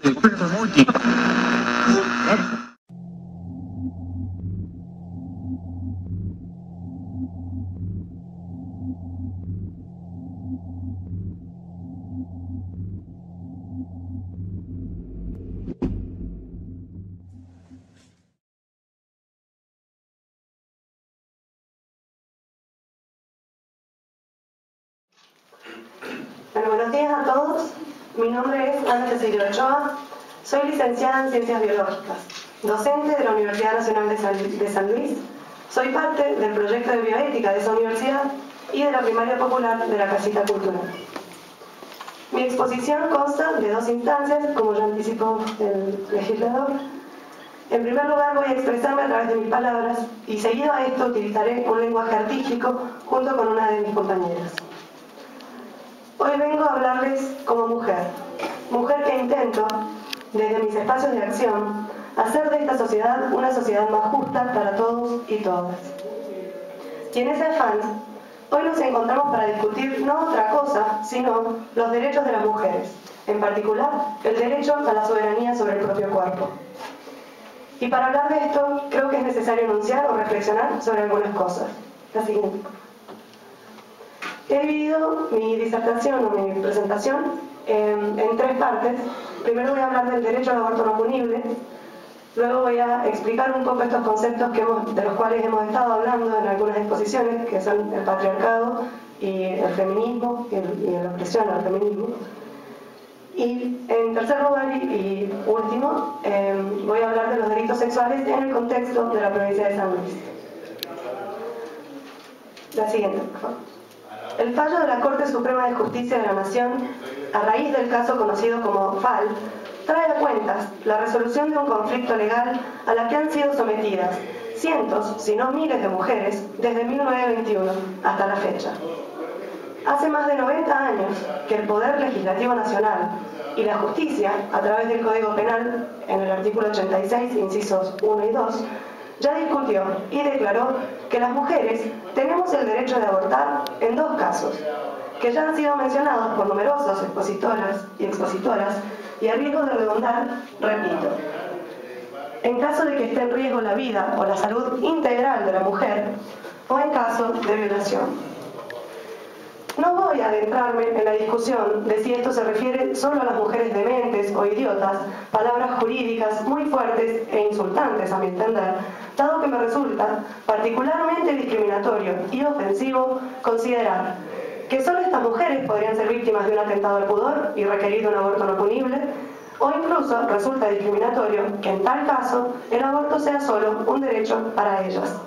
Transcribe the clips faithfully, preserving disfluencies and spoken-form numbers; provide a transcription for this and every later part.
Bueno, buenos días a todos. Mi nombre es Ana Cecilia Ochoa. Soy licenciada en Ciencias Biológicas, docente de la Universidad Nacional de San, de San Luis. Soy parte del proyecto de bioética de esa universidad y de la primaria popular de la Casita Cultural. Mi exposición consta de dos instancias, como ya anticipó el legislador. En primer lugar, voy a expresarme a través de mis palabras y seguido a esto utilizaré un lenguaje artístico junto con una de mis compañeras. Hoy vengo a hablarles como mujer, mujer que intento, desde mis espacios de acción, hacer de esta sociedad una sociedad más justa para todos y todas. Y en ese afán, hoy nos encontramos para discutir no otra cosa, sino los derechos de las mujeres, en particular el derecho a la soberanía sobre el propio cuerpo. Y para hablar de esto, creo que es necesario enunciar o reflexionar sobre algunas cosas. La siguiente. He dividido mi disertación o mi presentación en, en tres partes. Primero voy a hablar del derecho al aborto no punible. Luego voy a explicar un poco estos conceptos que hemos, de los cuales hemos estado hablando en algunas exposiciones, que son el patriarcado y el feminismo y, el, y la opresión al feminismo. Y en tercer lugar y, y último, eh, voy a hablar de los delitos sexuales en el contexto de la provincia de San Luis. La siguiente, por favor. El fallo de la Corte Suprema de Justicia de la Nación, a raíz del caso conocido como F A L, trae a cuentas la resolución de un conflicto legal a la que han sido sometidas cientos, si no miles de mujeres desde mil novecientos veintiuno hasta la fecha. Hace más de noventa años que el Poder Legislativo Nacional y la Justicia, a través del Código Penal, en el artículo ochenta y seis, incisos uno y dos, ya discutió y declaró que las mujeres tenemos el derecho de abortar en dos casos, que ya han sido mencionados por numerosas expositoras y expositoras, y a riesgo de redundar, repito. En caso de que esté en riesgo la vida o la salud integral de la mujer, o en caso de violación. No voy a adentrarme en la discusión de si esto se refiere solo a las mujeres dementes o idiotas, palabras jurídicas muy fuertes e insultantes a mi entender, dado que me resulta particularmente discriminatorio y ofensivo considerar que solo estas mujeres podrían ser víctimas de un atentado al pudor y requerir un aborto no punible, o incluso resulta discriminatorio que en tal caso el aborto sea solo un derecho para ellas.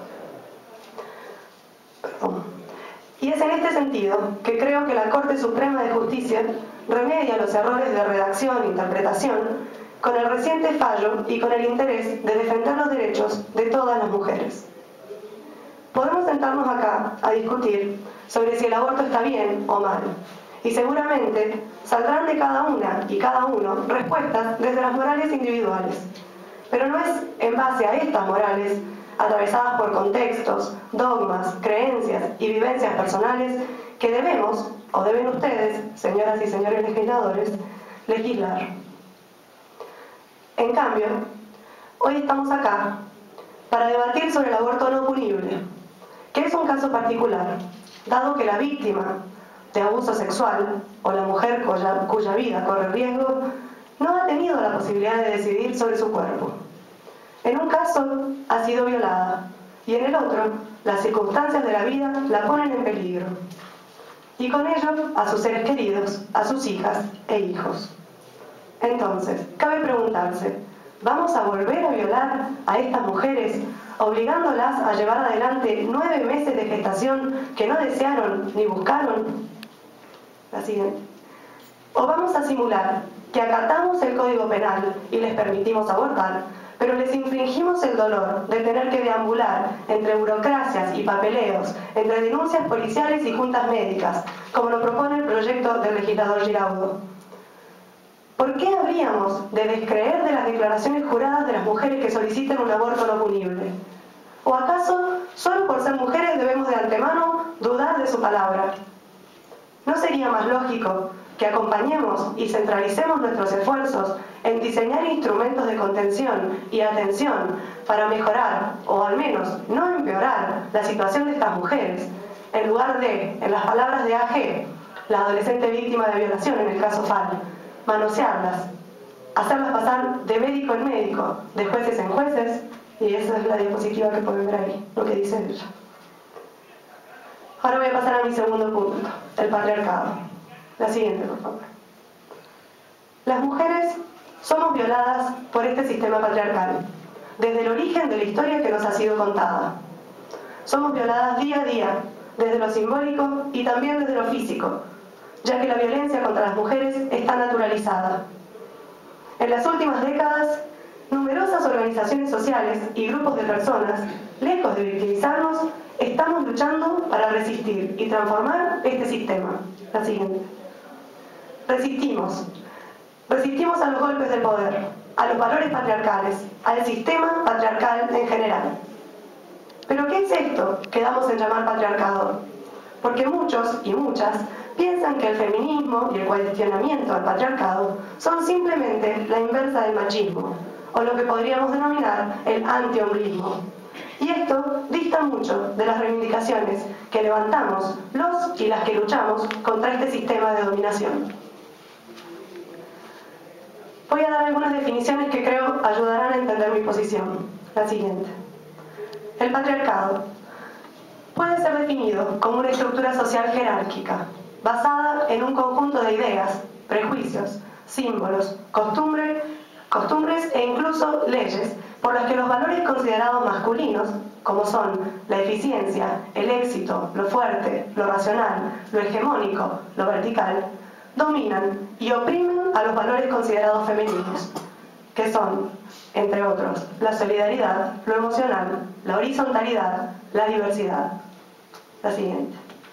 Perdón. Y es en este sentido que creo que la Corte Suprema de Justicia remedia los errores de redacción e interpretación con el reciente fallo y con el interés de defender los derechos de todas las mujeres. Podemos sentarnos acá a discutir sobre si el aborto está bien o mal, y seguramente saldrán de cada una y cada uno respuestas desde las morales individuales, pero no es en base a estas morales atravesadas por contextos, dogmas, creencias y vivencias personales, que debemos, o deben ustedes, señoras y señores legisladores, legislar. En cambio, hoy estamos acá para debatir sobre el aborto no punible, que es un caso particular, dado que la víctima de abuso sexual, o la mujer cuya, cuya vida corre riesgo, no ha tenido la posibilidad de decidir sobre su cuerpo. En un caso ha sido violada y en el otro las circunstancias de la vida la ponen en peligro. Y con ello a sus seres queridos, a sus hijas e hijos. Entonces, cabe preguntarse, ¿vamos a volver a violar a estas mujeres obligándolas a llevar adelante nueve meses de gestación que no desearon ni buscaron? La siguiente. ¿O vamos a simular que acatamos el Código Penal y les permitimos abortar, pero les infringimos el dolor de tener que deambular entre burocracias y papeleos, entre denuncias policiales y juntas médicas, como lo propone el proyecto del legislador Giraudo? ¿Por qué habríamos de descreer de las declaraciones juradas de las mujeres que soliciten un aborto no punible? ¿O acaso, solo por ser mujeres debemos de antemano dudar de su palabra? ¿No sería más lógico que acompañemos y centralicemos nuestros esfuerzos en diseñar instrumentos de contención y atención para mejorar, o al menos no empeorar, la situación de estas mujeres, en lugar de, en las palabras de A G, la adolescente víctima de violación en el caso F A L, manosearlas, hacerlas pasar de médico en médico, de jueces en jueces, y esa es la diapositiva que pueden ver ahí, lo que dice ella. Ahora voy a pasar a mi segundo punto, el patriarcado. La siguiente, por favor. Las mujeres somos violadas por este sistema patriarcal, desde el origen de la historia que nos ha sido contada. Somos violadas día a día, desde lo simbólico y también desde lo físico, ya que la violencia contra las mujeres está naturalizada. En las últimas décadas, numerosas organizaciones sociales y grupos de personas, lejos de victimizarnos, estamos luchando para resistir y transformar este sistema. La siguiente. Resistimos. Resistimos a los golpes de poder, a los valores patriarcales, al sistema patriarcal en general. ¿Pero qué es esto que damos en llamar patriarcado? Porque muchos y muchas piensan que el feminismo y el cuestionamiento al patriarcado son simplemente la inversa del machismo, o lo que podríamos denominar el antihombrismo. Y esto dista mucho de las reivindicaciones que levantamos los y las que luchamos contra este sistema de dominación. Voy a dar algunas definiciones que creo ayudarán a entender mi posición. La siguiente. El patriarcado puede ser definido como una estructura social jerárquica, basada en un conjunto de ideas, prejuicios, símbolos, costumbres, costumbres e incluso leyes por las que los valores considerados masculinos, como son la eficiencia, el éxito, lo fuerte, lo racional, lo hegemónico, lo vertical, dominan y oprimen a los valores considerados femeninos, que son, entre otros, la solidaridad, lo emocional, la horizontalidad, la diversidad. La siguiente.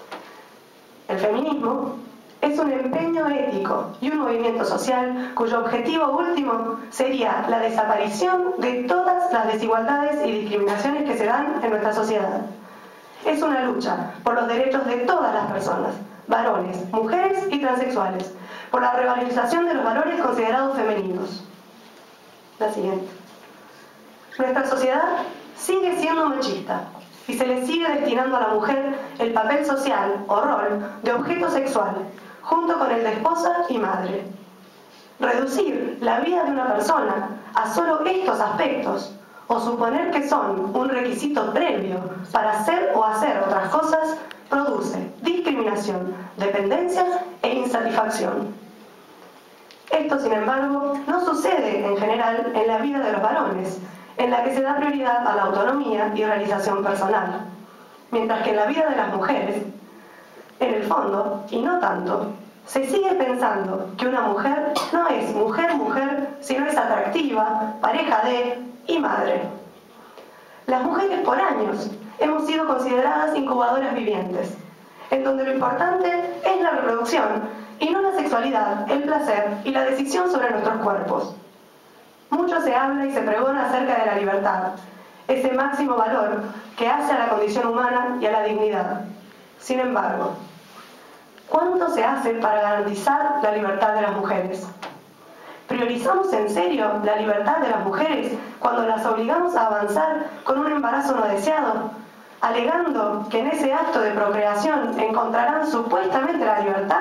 El feminismo es un empeño ético y un movimiento social cuyo objetivo último sería la desaparición de todas las desigualdades y discriminaciones que se dan en nuestra sociedad. Es una lucha por los derechos de todas las personas, varones, mujeres y transexuales, por la revalorización de los valores considerados femeninos. La siguiente. Nuestra sociedad sigue siendo machista y se le sigue destinando a la mujer el papel social o rol de objeto sexual, junto con el de esposa y madre. Reducir la vida de una persona a solo estos aspectos, o suponer que son un requisito previo para hacer o hacer otras cosas, produce discriminación, dependencia e insatisfacción. Esto, sin embargo, no sucede en general en la vida de los varones, en la que se da prioridad a la autonomía y realización personal, mientras que en la vida de las mujeres, en el fondo, y no tanto, se sigue pensando que una mujer no es mujer-mujer, sino es atractiva, pareja de y madre. Las mujeres por años hemos sido consideradas incubadoras vivientes, en donde lo importante es la reproducción y no la sexualidad, el placer y la decisión sobre nuestros cuerpos. Mucho se habla y se pregona acerca de la libertad, ese máximo valor que hace a la condición humana y a la dignidad. Sin embargo, ¿cuánto se hace para garantizar la libertad de las mujeres? ¿Priorizamos en serio la libertad de las mujeres cuando las obligamos a avanzar con un embarazo no deseado, alegando que en ese acto de procreación encontrarán supuestamente la libertad?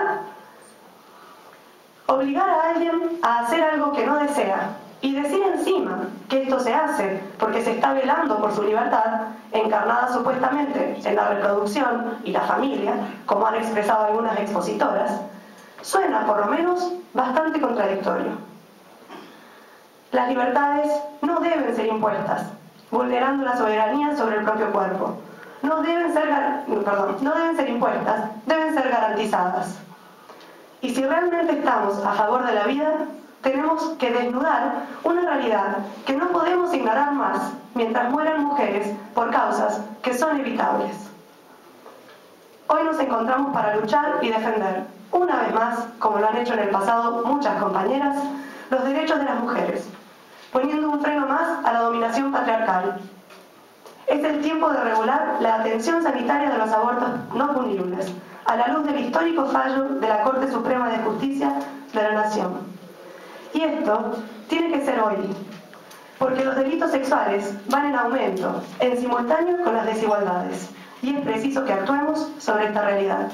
Obligar a alguien a hacer algo que no desea y decir encima que esto se hace porque se está velando por su libertad, encarnada supuestamente en la reproducción y la familia, como han expresado algunas expositoras, suena por lo menos bastante contradictorio. Las libertades no deben ser impuestas, vulnerando la soberanía sobre el propio cuerpo. No deben ser, perdón, no deben ser impuestas, deben ser garantizadas. Y si realmente estamos a favor de la vida, tenemos que desnudar una realidad que no podemos ignorar más mientras mueran mujeres por causas que son evitables. Hoy nos encontramos para luchar y defender, una vez más, como lo han hecho en el pasado muchas compañeras, los derechos de las mujeres, poniendo un freno más a la dominación patriarcal. Es el tiempo de regular la atención sanitaria de los abortos no punibles, a la luz del histórico fallo de la Corte Suprema de Justicia de la Nación. Y esto tiene que ser hoy, porque los delitos sexuales van en aumento, en simultáneo con las desigualdades, y es preciso que actuemos sobre esta realidad.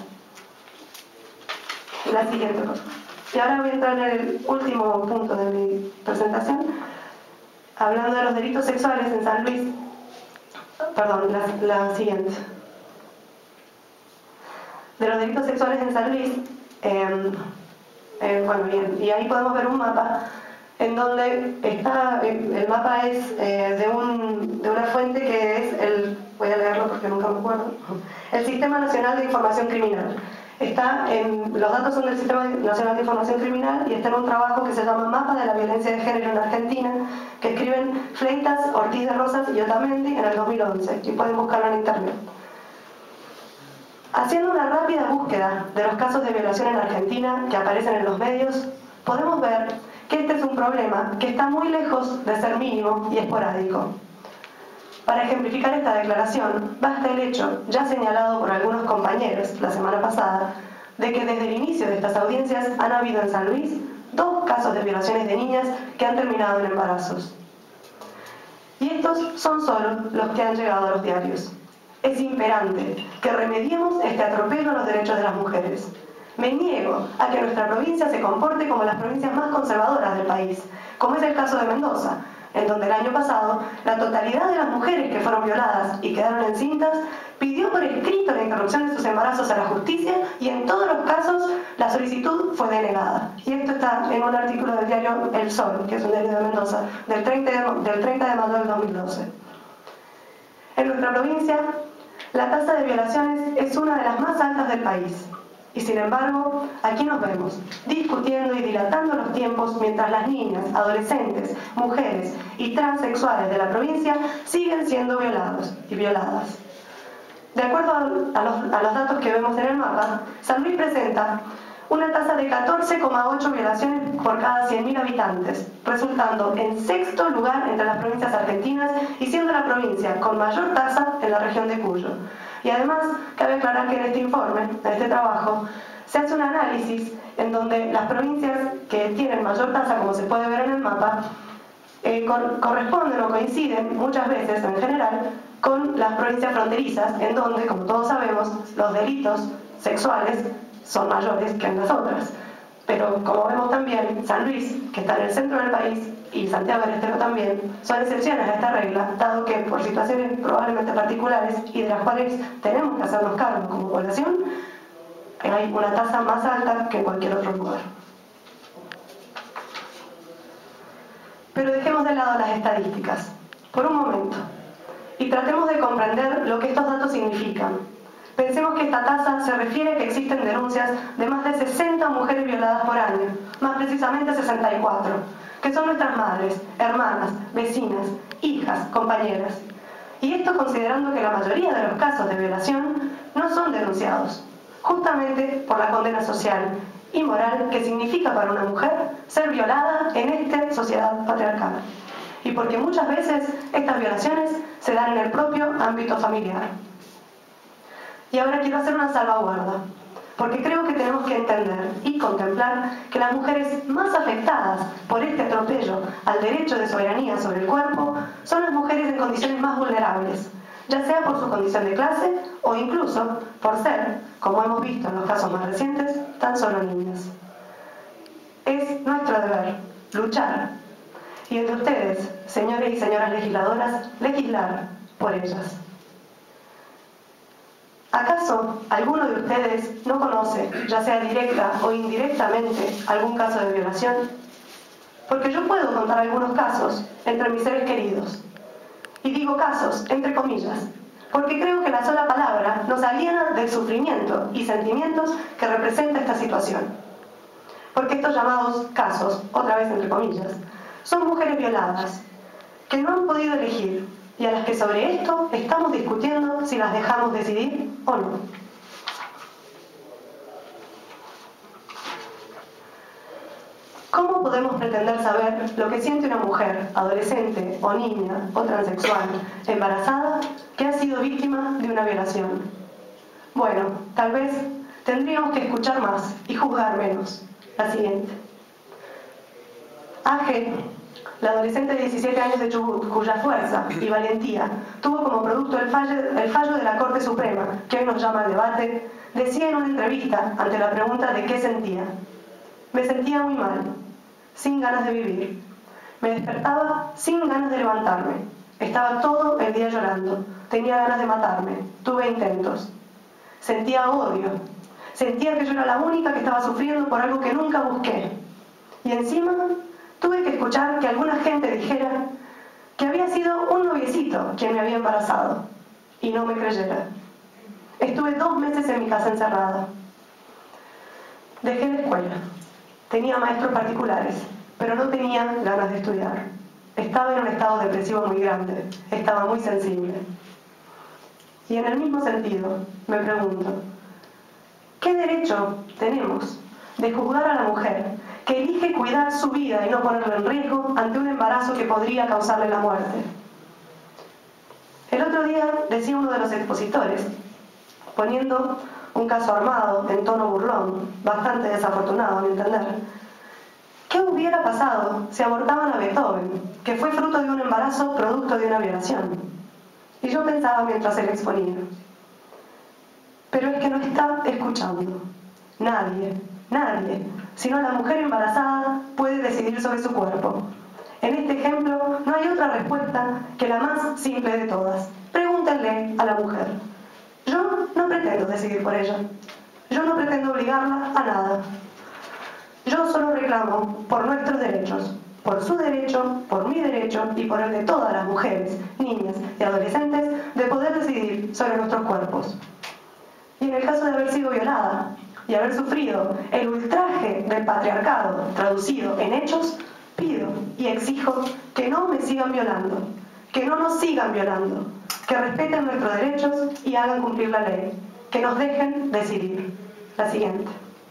La siguiente, por favor. Y ahora voy a entrar en el último punto de mi presentación, hablando de los delitos sexuales en San Luis. Perdón, la, la siguiente. De los delitos sexuales en San Luis, eh, eh, bueno, bien, y ahí podemos ver un mapa en donde está, el mapa es eh, de, un, de una fuente que es el, voy a leerlo porque nunca me acuerdo, el Sistema Nacional de Información Criminal. Está en, los datos son del Sistema Nacional de Información Criminal y está en un trabajo que se llama Mapa de la Violencia de Género en Argentina, que escriben Fleitas, Ortiz de Rosas y Otamendi en el dos mil once, y pueden buscarlo en internet. Haciendo una rápida búsqueda de los casos de violación en Argentina que aparecen en los medios, podemos ver que este es un problema que está muy lejos de ser mínimo y esporádico. Para ejemplificar esta declaración, basta el hecho, ya señalado por algunos compañeros la semana pasada, de que desde el inicio de estas audiencias han habido en San Luis dos casos de violaciones de niñas que han terminado en embarazos. Y estos son solo los que han llegado a los diarios. Es imperante que remediemos este atropello a los derechos de las mujeres. Me niego a que nuestra provincia se comporte como las provincias más conservadoras del país, como es el caso de Mendoza, en donde el año pasado la totalidad de las mujeres que fueron violadas y quedaron encintas pidió por escrito la interrupción de sus embarazos a la justicia y en todos los casos la solicitud fue denegada. Y esto está en un artículo del diario El Sol, que es un diario de Mendoza, del treinta de, del treinta de mayo del dos mil doce. En nuestra provincia, la tasa de violaciones es una de las más altas del país. Y sin embargo, aquí nos vemos, discutiendo y dilatando los tiempos mientras las niñas, adolescentes, mujeres y transexuales de la provincia siguen siendo violados y violadas. De acuerdo a los, a los datos que vemos en el mapa, San Luis presenta una tasa de catorce coma ocho violaciones por cada cien mil habitantes, resultando en sexto lugar entre las provincias argentinas y siendo la provincia con mayor tasa en la región de Cuyo. Y además, cabe aclarar que en este informe, en este trabajo, se hace un análisis en donde las provincias que tienen mayor tasa, como se puede ver en el mapa, eh, cor corresponden o coinciden muchas veces, en general, con las provincias fronterizas, en donde, como todos sabemos, los delitos sexuales son mayores que en las otras. Pero, como vemos también, San Luis, que está en el centro del país, y Santiago del Estero también, son excepciones a esta regla, dado que por situaciones probablemente particulares y de las cuales tenemos que hacernos cargo como población, hay una tasa más alta que en cualquier otro lugar. Pero dejemos de lado las estadísticas, por un momento, y tratemos de comprender lo que estos datos significan. Pensemos que esta tasa se refiere a que existen denuncias de más de sesenta mujeres violadas por año, más precisamente sesenta y cuatro, que son nuestras madres, hermanas, vecinas, hijas, compañeras. Y esto considerando que la mayoría de los casos de violación no son denunciados, justamente por la condena social y moral que significa para una mujer ser violada en esta sociedad patriarcal. Y porque muchas veces estas violaciones se dan en el propio ámbito familiar. Y ahora quiero hacer una salvaguarda, porque creo que tenemos que entender y contemplar que las mujeres más afectadas por este atropello al derecho de soberanía sobre el cuerpo son las mujeres en condiciones más vulnerables, ya sea por su condición de clase o incluso por ser, como hemos visto en los casos más recientes, tan solo niñas. Es nuestro deber luchar y entre ustedes, señores y señoras legisladoras, legislar por ellas. ¿Acaso alguno de ustedes no conoce, ya sea directa o indirectamente, algún caso de violación? Porque yo puedo contar algunos casos entre mis seres queridos. Y digo casos, entre comillas, porque creo que la sola palabra nos aliena del sufrimiento y sentimientos que representa esta situación. Porque estos llamados casos, otra vez entre comillas, son mujeres violadas, que no han podido elegir, y a las que sobre esto estamos discutiendo si las dejamos decidir o no. ¿Cómo podemos pretender saber lo que siente una mujer, adolescente o niña o transexual, embarazada, que ha sido víctima de una violación? Bueno, tal vez tendríamos que escuchar más y juzgar menos. La siguiente. A G, la adolescente de diecisiete años de Chubut, cuya fuerza y valentía tuvo como producto el fallo, el fallo de la Corte Suprema, que hoy nos llama al debate, decía en una entrevista ante la pregunta de qué sentía: me sentía muy mal, sin ganas de vivir. Me despertaba sin ganas de levantarme. Estaba todo el día llorando. Tenía ganas de matarme. Tuve intentos. Sentía odio. Sentía que yo era la única que estaba sufriendo por algo que nunca busqué. Y encima tuve que escuchar que alguna gente dijera que había sido un noviecito quien me había embarazado. Y no me creyera. Estuve dos meses en mi casa encerrada. Dejé la escuela. Tenía maestros particulares, pero no tenía ganas de estudiar. Estaba en un estado depresivo muy grande, estaba muy sensible. Y en el mismo sentido, me pregunto, ¿qué derecho tenemos de juzgar a la mujer que elige cuidar su vida y no ponerla en riesgo ante un embarazo que podría causarle la muerte? El otro día decía uno de los expositores, poniendo un caso armado en tono burlón, bastante desafortunado a mi entender, ¿qué hubiera pasado si abortaban a Beethoven, que fue fruto de un embarazo producto de una violación? Y yo pensaba mientras él exponía, pero es que no está escuchando. Nadie, nadie, sino la mujer embarazada puede decidir sobre su cuerpo. En este ejemplo no hay otra respuesta que la más simple de todas. Pregúntenle a la mujer. Yo no pretendo decidir por ella. Yo no pretendo obligarla a nada. Yo solo reclamo por nuestros derechos, por su derecho, por mi derecho y por el de todas las mujeres, niñas y adolescentes de poder decidir sobre nuestros cuerpos. Y en el caso de haber sido violada y haber sufrido el ultraje del patriarcado traducido en hechos, pido y exijo que no me sigan violando, que no nos sigan violando, que respeten nuestros derechos y hagan cumplir la ley, que nos dejen decidir. La siguiente.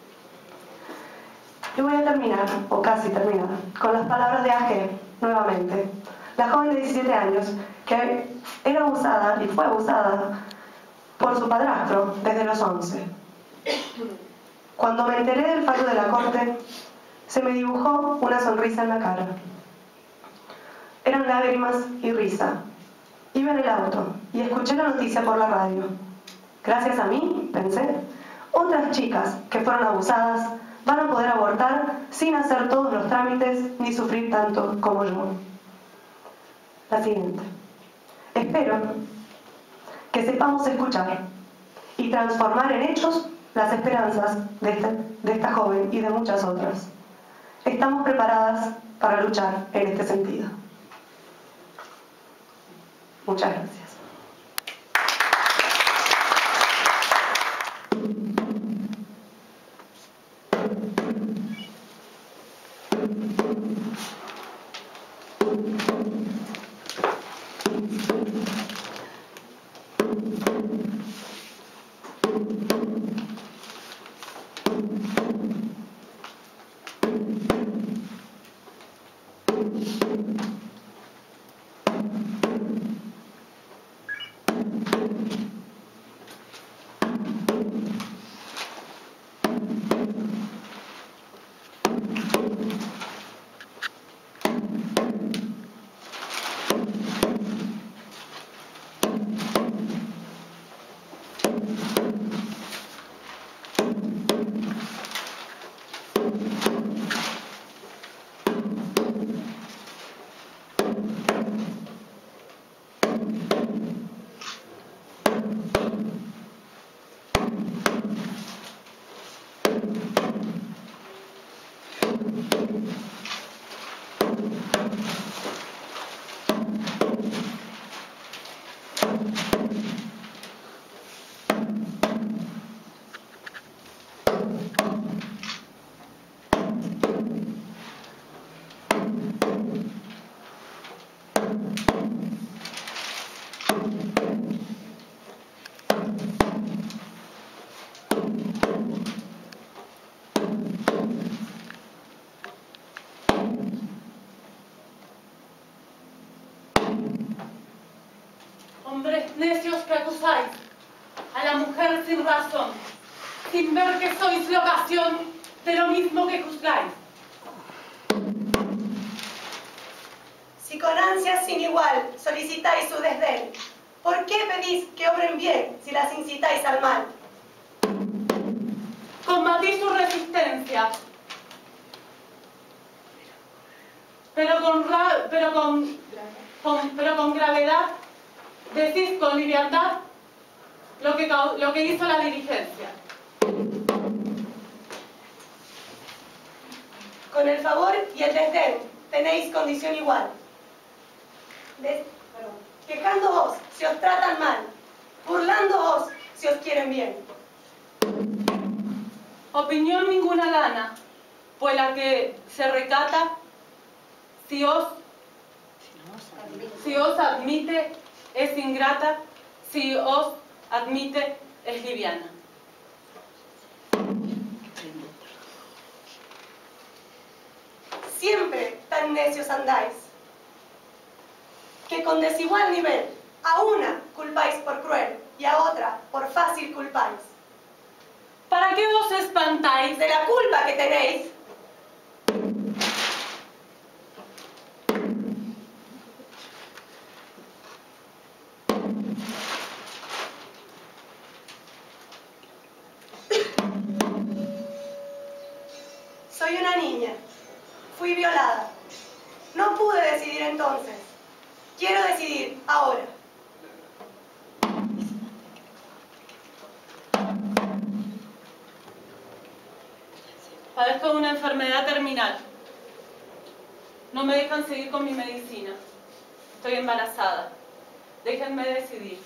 Y voy a terminar, o casi terminar, con las palabras de A G, nuevamente. La joven de diecisiete años, que era abusada y fue abusada por su padrastro desde los once. Cuando me enteré del fallo de la corte, se me dibujó una sonrisa en la cara. Eran lágrimas y risa. Iba en el auto y escuché la noticia por la radio. Gracias a mí, pensé, otras chicas que fueron abusadas van a poder abortar sin hacer todos los trámites ni sufrir tanto como yo. La siguiente. Espero que sepamos escuchar y transformar en hechos las esperanzas de esta, de esta joven y de muchas otras. Estamos preparadas para luchar en este sentido. Muchas gracias. sin razón, sin ver que sois la ocasión de lo mismo que juzgáis. Si con ansias sin igual solicitáis su desdén, ¿por qué pedís que obren bien si las incitáis al mal? Combatís su resistencia, pero con, ra pero con, con, pero con gravedad decís con liviandad lo que, lo que hizo la dirigencia. Con el favor y el desdén tenéis condición igual. Des Quejándoos si os tratan mal, burlándoos si os quieren bien. Opinión ninguna gana, pues la que se recata, si os, si os admite, es ingrata, si os admite, es liviana. Siempre tan necios andáis, que con desigual nivel a una culpáis por cruel y a otra por fácil culpáis. ¿Para qué os espantáis de la culpa que tenéis? Soy una niña, fui violada. No pude decidir entonces. Quiero decidir ahora. Padezco de una enfermedad terminal. No me dejan seguir con mi medicina. Estoy embarazada. Déjenme decidir.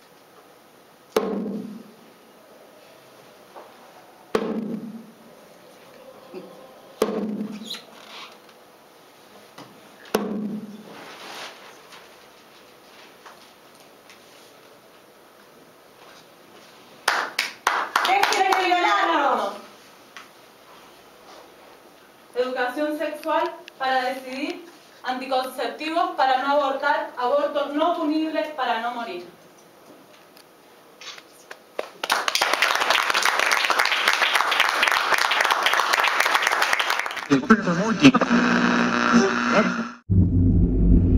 ¡Déjenme violarnos! Educación sexual para decidir, anticonceptivos para no abortar, abortos no punibles para no morir. Música